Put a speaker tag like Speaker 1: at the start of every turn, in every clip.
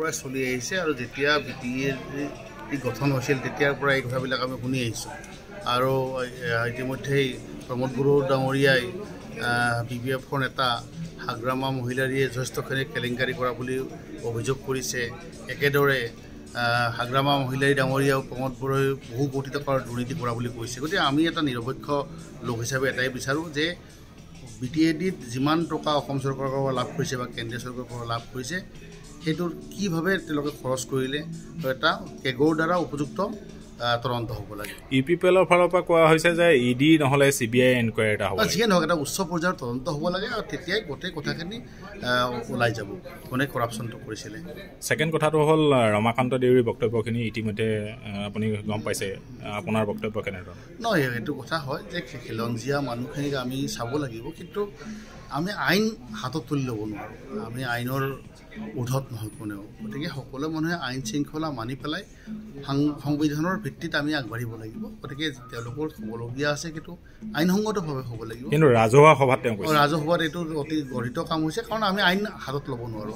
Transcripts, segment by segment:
Speaker 1: পৰাই চলি আহিছে আৰু যেতিয়া বিটিএৰ গঠন হৈছিল তেতিয়াৰ পৰা এই কথাবিলাক আমি শুনি আহিছোঁ আৰু ইতিমধ্যেই প্ৰমোদ বড়ো ডাঙৰীয়াই BPFৰ নেতা হাগ্ৰামা মহিলাৰীয়ে যথেষ্টখিনি কেলেংকাৰী কৰা বুলি অভিযোগ কৰিছে একেদৰে হাগ্ৰামা মহিলাৰী ডাঙৰীয়াও প্ৰমোদ বড়োই বহু কোটি টকাৰ দুৰ্নীতি কৰা বুলি কৈছে গতিকে আমি এটা নিৰপেক্ষ লোক হিচাপে এটাই বিচাৰোঁ যে বিটিএডিত যিমান টকা অসম চৰকাৰৰ পৰা লাভ কৰিছে বা কেন্দ্ৰীয় চৰকাৰৰ পৰা লাভ কৰিছে সেইটোৰ কিভাৱে তেওঁলোকে খৰচ কৰিলে এটা কেগৰ দ্বাৰা উপযুক্ত তদন্ত হ'ব লাগে
Speaker 2: ইপিপিএলৰ ফালৰ পৰা কোৱা হৈছে যে ইডি নহলে CBI এনকুৱাৰী এটা হ'ব
Speaker 1: যিয়ে নহওক এটা উচ্চ পৰ্যায়ৰ তদন্ত হ'ব লাগে আৰু তেতিয়াই গোটেই কথাখিনি ওলাই যাব কোনে কৰাপশ্যনটো কৰিছিলে
Speaker 2: সেকেন্ড কথাটো হ'ল ৰমাকান্ত দেউৰীৰ বক্তব্যখিনি ইতিমধ্যে আপুনি গম পাইছে আপোনাৰ বক্তব্য কেনেধৰণৰ
Speaker 1: নহয় এইটো কথা হয় যে খিলঞ্জীয়া মানুহখিনিক আমি চাব লাগিব কিন্তু আমি আইন হাতত তুলি ল'ব নোৱাৰোঁ আমি আইনৰ উৰ্ধত নহয় কোনেও গতিকে সকলো মানুহে আইন শৃংখলা মানি পেলাই সংবিধানৰ ভিত্তিত আমি আগবাঢ়িব লাগিব গতিকে তেওঁলোকৰ হ'বলগীয়া আছে কিন্তু আইনসংগতভাৱে হ'ব লাগিব
Speaker 2: কিন্তু ৰাজহুৱা সভাত তেওঁ কৈছে
Speaker 1: ৰাজহুৱাত এইটো অতি গঠিত কাম হৈছে কাৰণ আমি আইন হাতত ল'ব নোৱাৰোঁ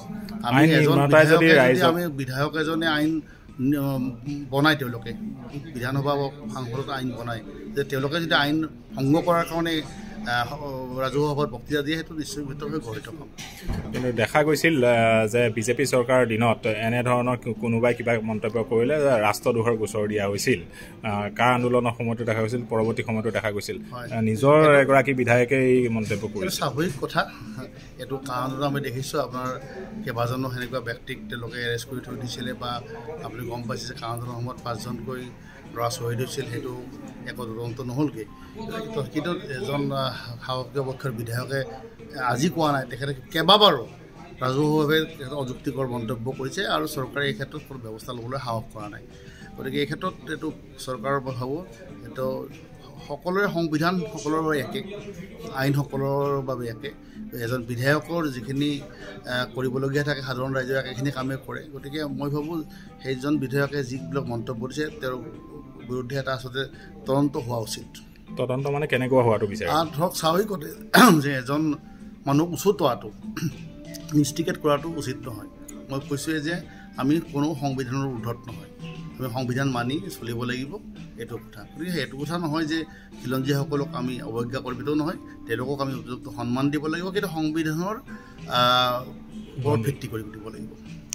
Speaker 1: আমি বিধায়ক এজনে আইন বনাই তেওঁলোকে বিধানসভা সাংসদত আইন বনায় যে তেওঁলোকে যদি আইন ভংগ কৰাৰ কাৰণে ৰাজহুৱা সভাত বক্তৃতা দিয়ে সেইটো নিশ্চিতভাৱে গঠিত কাম
Speaker 2: কিন্তু দেখা গৈছিল যে বিজেপি চৰকাৰৰ দিনত এনেধৰণৰ কোনোবাই কিবা মন্তব্য কৰিলে ৰাষ্ট্ৰদ্ৰোহৰ গোচৰ দিয়া হৈছিল কা আন্দোলনৰ সময়তো দেখা গৈছিল পৰৱৰ্তী সময়তো দেখা গৈছিল নিজৰ এগৰাকী বিধায়কে এই মন্তব্য কৰিছিল
Speaker 1: স্বাভাৱিক কথা এইটো কা আন্দোলন আমি দেখিছোঁ আপোনাৰ কেইবাজনো সেনেকুৱা ব্যক্তিক তেওঁলোকে এৰেষ্ট কৰি থৈ দিছিলে বা আপুনি গম পাইছে যে কা আন্দোলনৰ সময়ত 5জনকৈ ল'ৰা শ্বহীদ হৈছিল সেইটো একো তদন্ত নহ'লগৈ কিন্তু এজন শাসকীয় পক্ষৰ বিধায়কে আজি কোৱা নাই তেখেতে কেইবাবাৰো ৰাজহুৱাভাৱে অযুক্তিকৰ মন্তব্য কৰিছে আৰু চৰকাৰে এই ক্ষেত্ৰত কোনো ব্যৱস্থা ল'বলৈ সাহস কৰা নাই গতিকে এই ক্ষেত্ৰত এইটো চৰকাৰৰ পৰা ভাবোঁ এইটো সকলোৰে সংবিধান সকলোৰে বাবে একে আইন সকলোৰ বাবে একে এজন বিধায়কৰ যিখিনি কৰিবলগীয়া থাকে সাধাৰণ ৰাইজৰ একেখিনি কামেই কৰে গতিকে মই ভাবোঁ সেইজন বিধায়কে যিবিলাক মন্তব্য দিছে তেওঁৰ বিৰুদ্ধে এটা আচলতে তদন্ত হোৱা উচিত
Speaker 2: তদন্ত মানে কেনেকুৱা হোৱাটো বিচাৰে
Speaker 1: ধৰক স্বাভাৱিকতে যে এজন মানুহ উচতোৱাটো ইনষ্টিগেট কৰাটো উচিত নহয় মই কৈছোঁৱে যে আমি কোনো সংবিধানৰ উৰ্ধত নহয় আমি সংবিধান মানি চলিব লাগিব এইটো কথা গতিকে সেইটো কথা নহয় যে খিলঞ্জীয়াসকলক আমি অৱজ্ঞা কৰিবলৈও নহয় তেওঁলোকক আমি উপযুক্ত সন্মান দিব লাগিব কিন্তু সংবিধানৰ ওপৰত ভিত্তি কৰি দিব লাগিব